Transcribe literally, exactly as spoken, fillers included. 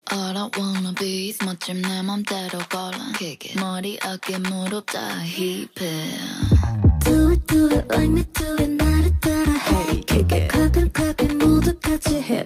All I wanna be is 멋짐 내 맘대로 골라 머리 어깨 무릎 다 힙해 Do it do it like me do it 나를 따라 해 가끔 가끔 모두 같이 해